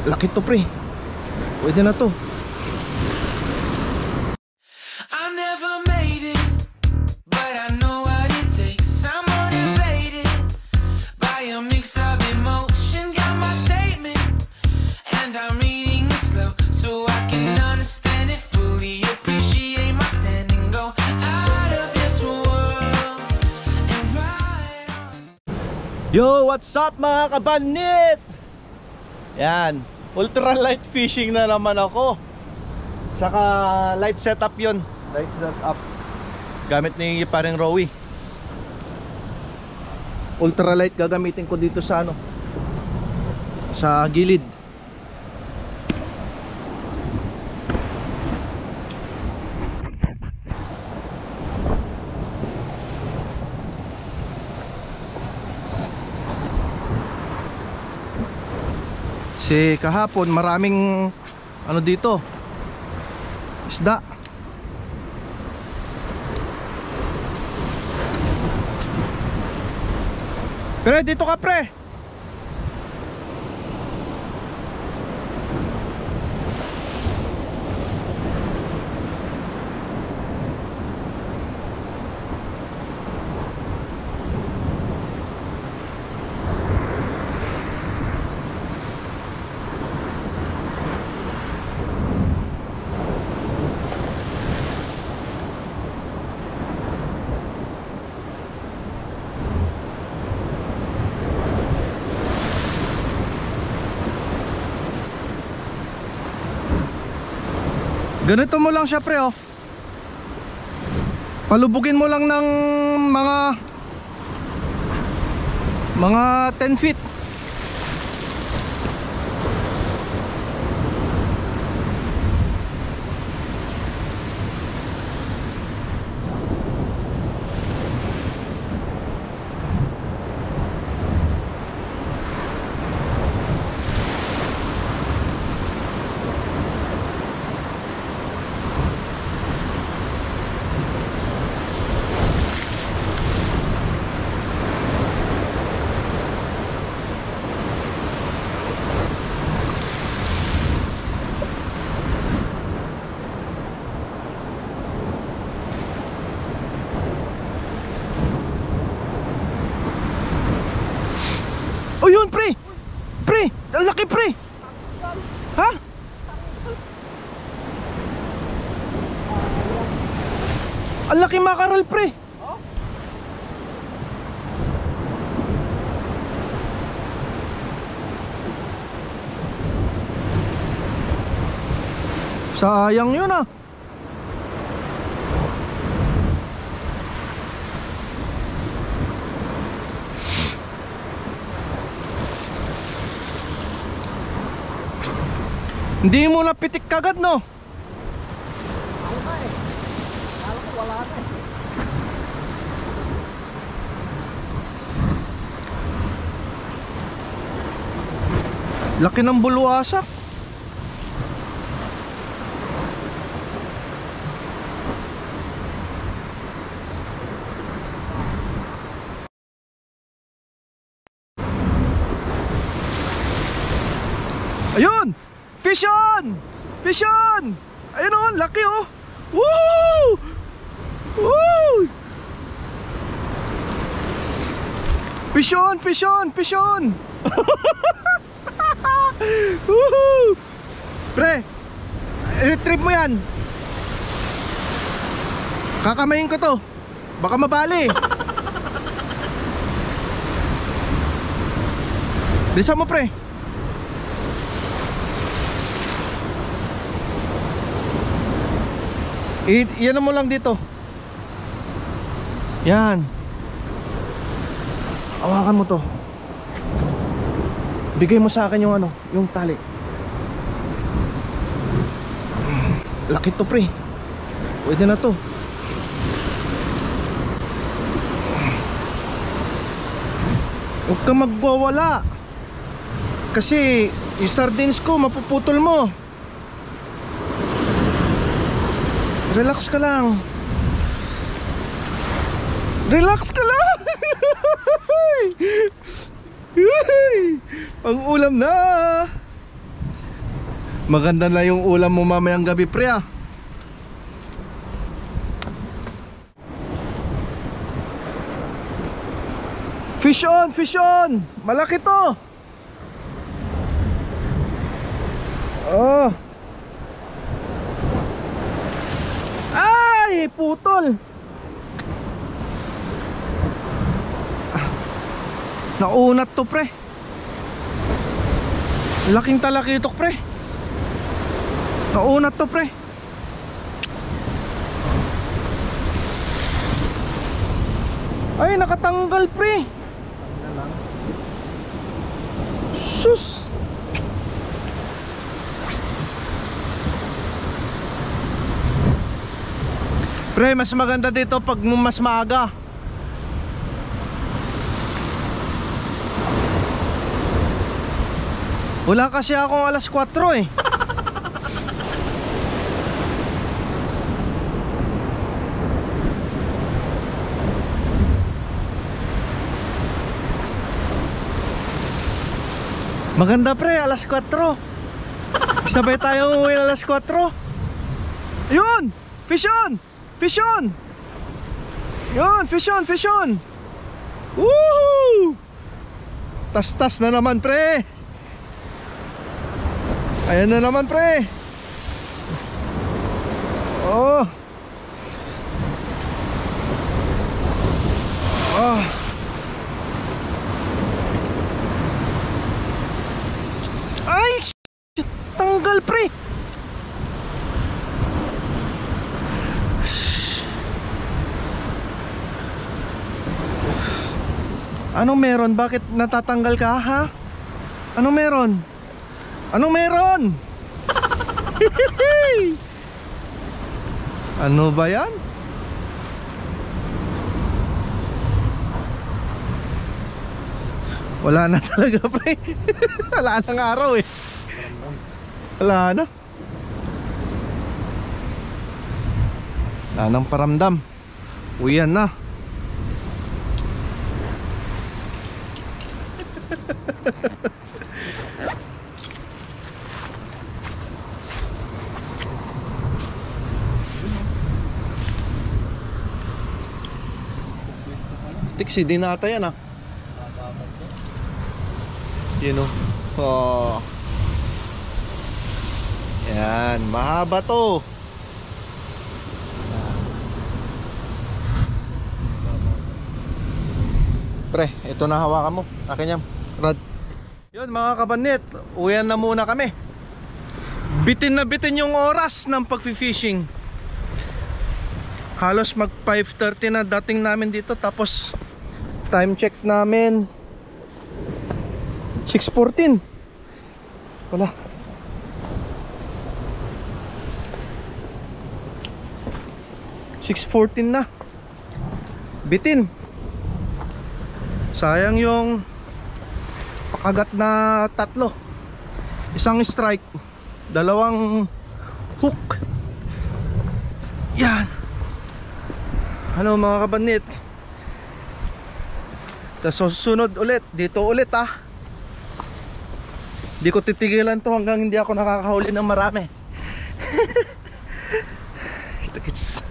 Laki to pre. Pwede na to. Yo, what's up mga kabanit? Yan, ultralight fishing na naman ako. Saka light setup yun. Light setup gamit ni paring Rowie. Ultralight gagamitin ko dito sa ano, sa gilid. Kasi kahapon maraming ano dito, isda. Pre, dito ka pre. Ganito mo lang siya pre, oh. Palubugin mo lang ng mga 10 feet. Oh yun pre! Pre! Ang laki pre! Ha? Ang laki mackerel pre! Sayang yun ah. Hindi mo napitik kagad no? Ako na eh. Kala ko wala na eh. Laki ng bulwasak. Ayun! Fish on! Fish on! Ayun o, laki oh! Woo! Woo! Fish on! Fish on! Fish on! Woohoo! Pre, retrieve mo yan. Kakamayin ko to. Baka mabali. Bisa mo pre. Yan mo lang dito. Yan. Hawakan mo to. Bigay mo sa akin yung ano, yung tali. Laki to pre. Pwede na to. Huwag ka magwawala. Kasi yung sardines ko mapuputol mo. Relax ka lang. Relax ka lang. Pang ulam na. Maganda na yung ulam mo mamayang gabi, pre, ah. Fish on, fish on. Malaki to. Oh. Ay, putol. Naunat to, pre. Laking talakitok, pre. Naunat to, pre. Ay, nakatanggal, pre. Sus. Pre, mas maganda dito pag mas maaga. Wala kasi akong alas 4 eh. Maganda, pre, alas 4. Sabay tayo umuwi alas 4. Yun! Fish on! Fish on! Yun! Fish on! Fish on! Woohoo! Tas-tas na naman, pre. Ayan na naman, pre. Oh. Oh. Ay, shit, tanggal, pre. Anong meron? Bakit natatanggal ka, ha? Anong meron? Anong meron? Ano ba yan? Wala na talaga, pre. Wala nang araw eh. Wala na. Wala nang paramdam. Uyan na. Tiksi din nata yan, ah. Yun, oh. Yan, mahaba to. Pre, ito na, hawakan mo. Akin yan, Rod. Yun, mga kabanit, uwian na muna kami. Bitin na bitin yung oras ng pag-fishing. Halos mag 5:30 na dating namin dito. Tapos time check namin 6:14. Wala. $6:14 na. Bitin. Sayang yung pakagat na 3. Isang strike, 2 hook. Yan. Ano, mga kabanit, sa susunod ulit, dito ulit, ah. Di ko titigilan to hanggang hindi ako nakakahuli ng marami. Kita-kits.